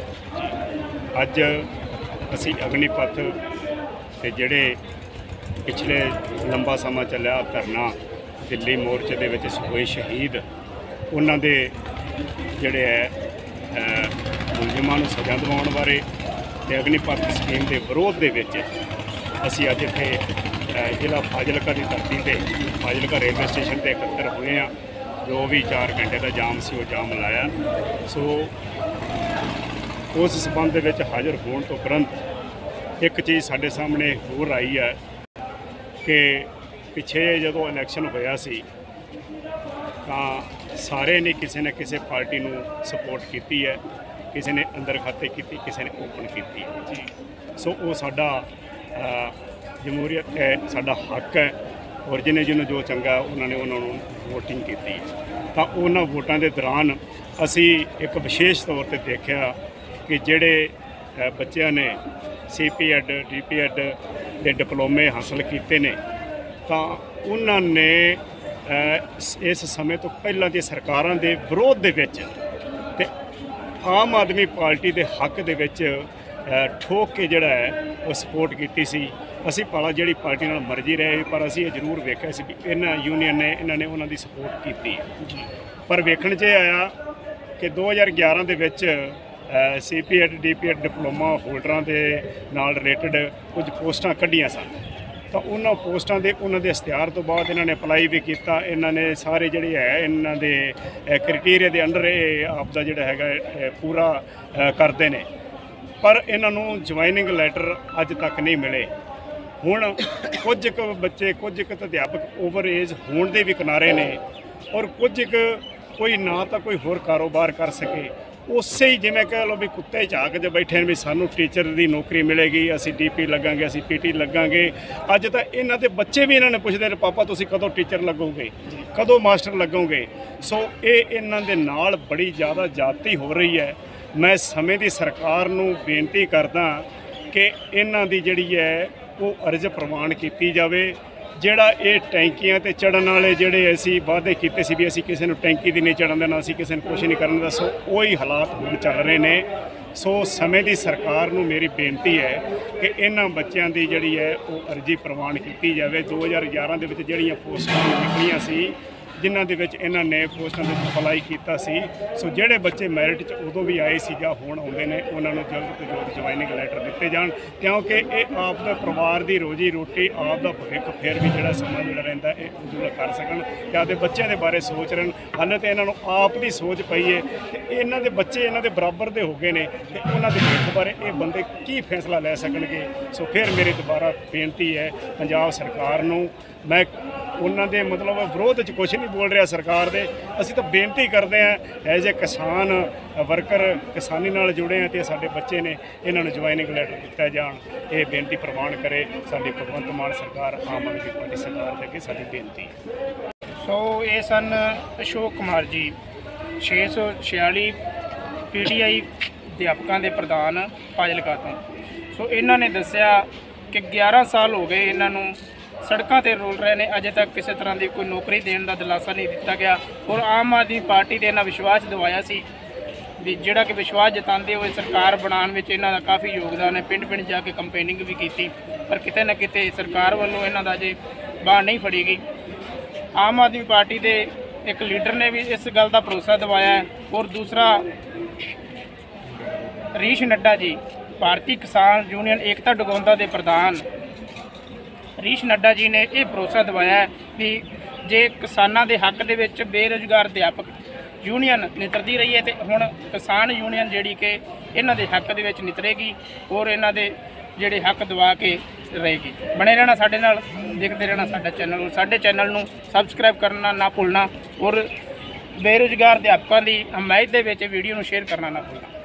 Speaker 5: ਹਾਂ। ਅੱਜ ਅਸੀਂ ਅਗਨੀਪਥ ਤੇ ਜਿਹੜੇ ਪਿਛਲੇ ਲੰਬਾ ਸਮਾਂ ਚੱਲਿਆ ਧਰਨਾ ਦਿੱਲੀ ਮੋਰਚੇ ਦੇ ਵਿੱਚ ਹੋਏ ਸ਼ਹੀਦ, ਉਹਨਾਂ ਦੇ ਜਿਹੜੇ ਹੈ ਮੁਲਜ਼ਮਾਂ ਨੂੰ ਸਜ਼ਾ ਦਿਵਾਉਣ ਬਾਰੇ ਤੇ ਅਗਨੀਪਥ ਸਕੀਮ ਦੇ ਵਿਰੋਧ ਦੇ ਵਿੱਚ ਅਸੀਂ ਅੱਜ ਇੱਥੇ ਜ਼ਿਲ੍ਹਾ ਫਾਜ਼ਿਲਕਾ ਦੀ ਧਰਤੀ ਤੇ ਫਾਜ਼ਿਲਕਾ ਰੇਲਵੇ ਸਟੇਸ਼ਨ ਤੇ ਇਕੱਤਰ ਹੋਏ ਹਾਂ। ਜੋ ਵੀ 4 ਘੰਟੇ ਦਾ ਜਾਮ ਸੀ ਉਹ ਜਾਮ ਲਾਇਆ। ਸੋ ਉਸ ਸਬੰਧ ਦੇ ਵਿੱਚ ਹਾਜ਼ਰ ਹੋਣ ਤੋਂ ਉਪਰੰਤ ਇੱਕ ਚੀਜ਼ ਸਾਡੇ ਸਾਹਮਣੇ ਹੋਰ ਆਈ ਹੈ ਕਿ ਪਿੱਛੇ ਜਦੋਂ ਇਲੈਕਸ਼ਨ ਹੋਇਆ ਸੀ ਤਾਂ ਸਾਰੇ ਨੇ ਕਿਸੇ ਨਾ ਕਿਸੇ ਪਾਰਟੀ ਨੂੰ ਸਪੋਰਟ ਕੀਤੀ ਹੈ, ਕਿਸੇ ਨੇ ਅੰਦਰ ਖਾਤੇ ਕੀਤੀ, ਕਿਸੇ ਨੇ ਓਪਨ ਕੀਤੀ ਹੈ। ਸੋ ਉਹ ਸਾਡਾ ਜਮਹੂਰੀਅਤ ਹੈ, ਸਾਡਾ ਹੱਕ ਹੈ ਔਰ ਜਿਹਨੂੰ ਜੋ ਚੰਗਾ ਉਹਨਾਂ ਨੂੰ ਵੋਟਿੰਗ ਕੀਤੀ। ਤਾਂ ਉਹਨਾਂ ਵੋਟਾਂ ਦੇ ਦੌਰਾਨ ਅਸੀਂ ਇੱਕ ਵਿਸ਼ੇਸ਼ ਤੌਰ ਤੇ ਦੇਖਿਆ ਕਿ ਜਿਹੜੇ ਬੱਚਿਆਂ ਨੇ CPEd DPEd ਦੇ ਡਿਪਲੋਮੇ ਹਾਸਲ ਕੀਤੇ ਨੇ ਤਾਂ ਉਹਨਾਂ ਨੇ ਇਸ ਸਮੇਂ ਤੋਂ ਪਹਿਲਾਂ ਦੀ ਸਰਕਾਰਾਂ ਦੇ ਵਿਰੋਧ ਦੇ ਵਿੱਚ ਤੇ ਆਮ ਆਦਮੀ ਪਾਰਟੀ ਦੇ ਹੱਕ ਦੇ ਵਿੱਚ ਠੋਕ ਕੇ ਜਿਹੜਾ ਹੈ ਉਹ ਸਪੋਰਟ ਕੀਤੀ ਸੀ। ਅਸੀਂ ਭਾਵੇਂ ਜਿਹੜੀ ਪਾਰਟੀ ਨਾਲ ਮਰਜ਼ੀ ਰਹੇ, ਪਰ ਅਸੀਂ ਇਹ ਜ਼ਰੂਰ ਵੇਖਿਆ ਸੀ ਕਿ ਇਹਨਾਂ ਯੂਨੀਅਨ ਨੇ ਇਹਨਾਂ ਨੇ ਉਹਨਾਂ ਦੀ ਸਪੋਰਟ ਕੀਤੀ। ਪਰ ਵੇਖਣ 'ਚ ਆਇਆ ਕਿ 2011 ਦੇ ਵਿੱਚ CPEd DPEd ਡਿਪਲੋਮਾ ਹੋਲਡਰਾਂ ਦੇ ਨਾਲ ਰਿਲੇਟਡ ਕੁਝ ਪੋਸਟਾਂ ਕੱਢੀਆਂ ਸਨ। ਤਾਂ ਉਹਨਾਂ ਪੋਸਟਾਂ ਦੇ ਉਹਨਾਂ ਦੇ ਇਸ਼ਤਿਹਾਰ ਤੋਂ ਬਾਅਦ ਇਹਨਾਂ ਨੇ ਅਪਲਾਈ ਵੀ ਕੀਤਾ। ਇਹਨਾਂ ਨੇ ਸਾਰੇ ਜਿਹੜੇ ਹੈ ਇਹਨਾਂ ਦੇ ਕ੍ਰਾਈਟੇਰੀਆ ਦੇ ਅੰਡਰ ਇਹ ਆਪ ਦਾ ਜਿਹੜਾ ਹੈਗਾ ਪੂਰਾ ਕਰਦੇ ਨੇ, ਪਰ ਇਹਨਾਂ ਨੂੰ ਜੁਆਇਨਿੰਗ ਲੈਟਰ ਅੱਜ ਤੱਕ ਨਹੀਂ ਮਿਲੇ। ਹੁਣ ਕੁਝ ਕੁ ਬੱਚੇ ਕੁਝ ਕੁ ਅਧਿਆਪਕ ਓਵਰ ਏਜ ਹੋਣ ਦੇ ਵੀ ਕਿਨਾਰੇ ਨੇ ਔਰ ਕੁਝ ਕੁ ਕੋਈ ਨਾ ਤਾਂ ਕੋਈ ਹੋਰ ਕਾਰੋਬਾਰ ਕਰ ਸਕੇ ਉਸੇ ਹੀ ਜਿਵੇਂ ਕਹਿ ਲਓ ਵੀ ਕੁੱਤੇ ਝਾਕ 'ਚ ਬੈਠੇ ਨੇ ਵੀ ਸਾਨੂੰ ਟੀਚਰ ਦੀ ਨੌਕਰੀ ਮਿਲੇਗੀ, ਅਸੀਂ ਡੀਪੀ ਲੱਗਾਂਗੇ, ਅਸੀਂ ਪੀਟੀ ਲੱਗਾਂਗੇ। ਅੱਜ ਤਾਂ ਇਹਨਾਂ ਦੇ ਬੱਚੇ ਵੀ ਇਹਨਾਂ ਨੇ ਪੁੱਛਦੇ ਨੇ ਪਾਪਾ ਤੁਸੀਂ ਕਦੋਂ ਟੀਚਰ ਲੱਗੋਗੇ, ਕਦੋਂ ਮਾਸਟਰ ਲੱਗੋਗੇ। ਸੋ ਇਹ ਇਹਨਾਂ ਦੇ ਨਾਲ ਬੜੀ ਜ਼ਿਆਦਾ ਜ਼ਿਆਦਤੀ ਹੋ ਰਹੀ ਹੈ। ਮੈਂ ਸਮੇਂ ਦੀ ਸਰਕਾਰ ਨੂੰ ਬੇਨਤੀ ਕਰਦਾ ਕਿ ਇਹਨਾਂ ਦੀ ਜਿਹੜੀ ਹੈ ਉਹ ਅਰਜ਼ ਪ੍ਰਵਾਨ ਕੀਤੀ ਜਾਵੇ। ਜਿਹੜਾ ਇਹ ਟੈਂਕੀਆਂ ਤੇ ਚੜਨ ਵਾਲੇ ਜਿਹੜੇ ਅਸੀਂ ਵਾਅਦੇ ਕੀਤੇ ਸੀ ਵੀ ਅਸੀਂ ਕਿਸੇ ਨੂੰ ਟੈਂਕੀ ਦੀ ਨਹੀਂ ਚੜਨ ਦੇਣਾ, ਅਸੀਂ ਕਿਸੇ ਨੂੰ ਕੁਝ ਨਹੀਂ ਕਰਨ ਦਾ, ਸੋ ਉਹੀ ਹਾਲਾਤ ਹੁਣ ਚੱਲ ਰਹੇ ਨੇ। ਸੋ ਸਮੇਂ ਦੀ ਸਰਕਾਰ ਨੂੰ ਮੇਰੀ ਬੇਨਤੀ ਹੈ ਕਿ ਇਹਨਾਂ ਬੱਚਿਆਂ ਦੀ ਜਿਹੜੀ ਹੈ ਉਹ ਅਰਜ਼ੀ ਪ੍ਰਵਾਨ ਕੀਤੀ ਜਾਵੇ। 2011 ਦੇ ਵਿੱਚ ਜਿਹੜੀਆਂ ਪੋਸਟਾਂ ਨਿਕਲੀਆਂ ਸੀ ਜਿਨ੍ਹਾਂ ਦੇ ਵਿੱਚ ਇਹਨਾਂ ਨੇ ਪੋਸਟਾਂ ਦੇ ਵਿੱਚ ਅਪਲਾਈ ਕੀਤਾ ਸੀ, ਸੋ ਜਿਹੜੇ ਬੱਚੇ ਮੈਰਿਟ 'ਚ ਉਦੋਂ ਵੀ ਆਏ ਸੀ ਜਾਂ ਹੁਣ ਆਉਂਦੇ ਨੇ ਉਹਨਾਂ ਨੂੰ ਜਲਦ ਤੋਂ ਜਲਦ ਜੁਆਇਨਿੰਗ ਲੈਟਰ ਦਿੱਤੇ ਜਾਣ, ਕਿਉਂਕਿ ਇਹ ਆਪ ਦਾ ਪਰਿਵਾਰ ਦੀ ਰੋਜੀ ਰੋਟੀ, ਆਪ ਦਾ ਭਵਿੱਖ ਫਿਰ ਵੀ ਜਿਹੜਾ ਸਮਾਂ ਜਿਹੜਾ ਰਹਿੰਦਾ ਇਹ ਉਜਵਲ ਕਰ ਸਕਣ ਤੇ ਆਪਦੇ ਬੱਚਿਆਂ ਦੇ ਬਾਰੇ ਸੋਚ ਰਹਿਣ। ਹਾਲੇ ਤਾਂ ਇਹਨਾਂ ਨੂੰ ਆਪ ਦੀ ਸੋਚ ਪਈ ਹੈ ਤੇ ਇਹਨਾਂ ਦੇ ਬੱਚੇ ਇਹਨਾਂ ਦੇ ਬਰਾਬਰ ਦੇ ਹੋ ਗਏ ਨੇ ਤੇ ਉਹਨਾਂ ਦੇ ਭਵਿੱਖ ਬਾਰੇ ਇਹ ਬੰਦੇ ਕੀ ਫੈਸਲਾ ਲੈ ਸਕਣਗੇ। ਸੋ ਫਿਰ ਮੇਰੀ ਦੁਬਾਰਾ ਬੇਨਤੀ ਹੈ ਪੰਜਾਬ ਸਰਕਾਰ ਨੂੰ, ਮੈਂ ਉਹਨਾਂ ਦੇ ਮਤਲਬ ਵਿਰੋਧ 'ਚ ਕੁਛ ਨਹੀਂ ਬੋਲ ਰਿਹਾ ਸਰਕਾਰ ਦੇ, ਅਸੀਂ ਤਾਂ ਬੇਨਤੀ ਕਰਦੇ ਹਾਂ ਐਜ਼ ਏ ਕਿਸਾਨ ਵਰਕਰ, ਕਿਸਾਨੀ ਨਾਲ ਜੁੜੇ ਹਾਂ ਤੇ ਸਾਡੇ ਬੱਚੇ ਨੇ, ਇਹਨਾਂ ਨੂੰ ਜੁਆਇਨਿੰਗ ਲੈਟਰ ਦਿੱਤਾ ਜਾਣ। ਇਹ ਬੇਨਤੀ ਪ੍ਰਵਾਨ ਕਰੇ ਸਾਡੀ ਭਗਵੰਤ ਮਾਨ ਸਰਕਾਰ, ਆਮ ਆਦਮੀ ਪਾਰਟੀ ਸਰਕਾਰ ਦੇ ਅੱਗੇ ਸਾਡੀ ਬੇਨਤੀ ਹੈ।
Speaker 1: ਸੋ ਇਹ ਸਨ ਅਸ਼ੋਕ ਕੁਮਾਰ ਜੀ, 646 PTI ਅਧਿਆਪਕਾਂ ਦੇ ਪ੍ਰਧਾਨ ਫਾਜ਼ਿਲਕਾ ਤੋਂ। ਸੋ ਇਹਨਾਂ ਨੇ ਦੱਸਿਆ ਕਿ 11 ਸਾਲ ਹੋ ਗਏ ਇਹਨਾਂ ਨੂੰ ਸੜਕਾਂ ਤੇ ਰੋਲ ਰਹੇ ਨੇ, ਅਜੇ ਤੱਕ ਕਿਸੇ ਤਰ੍ਹਾਂ ਦੀ ਕੋਈ ਨੌਕਰੀ ਦੇਣ ਦਾ ਦਿਲਾਸਾ ਨਹੀਂ ਦਿੱਤਾ ਗਿਆ। ਔਰ ਆਮ ਆਦਮੀ ਪਾਰਟੀ ਦੇ ਇਹਨਾਂ ਵਿਸ਼ਵਾਸ ਦਿਵਾਇਆ ਸੀ ਵੀ ਜਿਹੜਾ ਕਿ ਵਿਸ਼ਵਾਸ ਜਤਾਉਂਦੇ ਹੋਏ ਸਰਕਾਰ ਬਣਾਉਣ ਵਿੱਚ ਇਹਨਾਂ ਦਾ ਕਾਫੀ ਯੋਗਦਾਨ ਹੈ। ਪਿੰਡ ਪਿੰਡ ਜਾ ਕੇ ਕੰਪੇਨਿੰਗ ਵੀ ਕੀਤੀ, ਪਰ ਕਿਤੇ ਨਾ ਕਿਤੇ ਸਰਕਾਰ ਵੱਲੋਂ ਇਹਨਾਂ ਦਾ ਅਜੇ ਬਾਂਹ ਨਹੀਂ ਫੜੀ ਗਈ। ਆਮ ਆਦਮੀ ਪਾਰਟੀ ਦੇ ਇੱਕ ਲੀਡਰ ਨੇ ਵੀ ਇਸ ਗੱਲ ਦਾ ਭਰੋਸਾ ਦਿਵਾਇਆ ਹੈ। ਔਰ ਦੂਸਰਾ ਹਰੀਸ਼ ਨੱਡਾ ਜੀ, ਭਾਰਤੀ ਕਿਸਾਨ ਯੂਨੀਅਨ ਏਕਤਾ ਡਗੌਂਦਾ ਦੇ ਪ੍ਰਧਾਨ ਹਰੀਸ਼ ਨੱਡਾ ਜੀ ਨੇ ਇਹ ਭਰੋਸਾ ਦਿਵਾਇਆ ਵੀ ਜੇ ਕਿਸਾਨਾਂ ਦੇ ਹੱਕ ਦੇ ਵਿੱਚ ਬੇਰੁਜ਼ਗਾਰ ਅਧਿਆਪਕ ਯੂਨੀਅਨ ਨਿਤਰਦੀ ਰਹੀ ਹੈ ਤੇ ਹੁਣ ਕਿਸਾਨ ਯੂਨੀਅਨ ਜਿਹੜੀ ਕਿ ਇਹਨਾਂ ਦੇ ਹੱਕ ਦੇ ਵਿੱਚ ਨਿਤਰੇਗੀ ਔਰ ਇਹਨਾਂ ਦੇ ਜਿਹੜੇ ਹੱਕ ਦਵਾ ਕੇ ਰਹੇਗੀ। ਬਣੇ ਰਹਿਣਾ ਸਾਡੇ ਨਾਲ, ਦੇਖਦੇ ਰਹਿਣਾ ਸਾਡਾ ਚੈਨਲ, ਔਰ ਸਾਡੇ ਚੈਨਲ ਨੂੰ ਸਬਸਕ੍ਰਾਈਬ ਕਰਨਾ ਨਾ ਭੁੱਲਣਾ ਔਰ ਬੇਰੁਜ਼ਗਾਰ ਅਧਿਆਪਕਾਂ ਦੀ ਹਮਾਇਤ ਦੇ ਵਿੱਚ ਵੀਡੀਓ ਨੂੰ ਸ਼ੇਅਰ ਕਰਨਾ ਨਾ ਭੁੱਲਣਾ।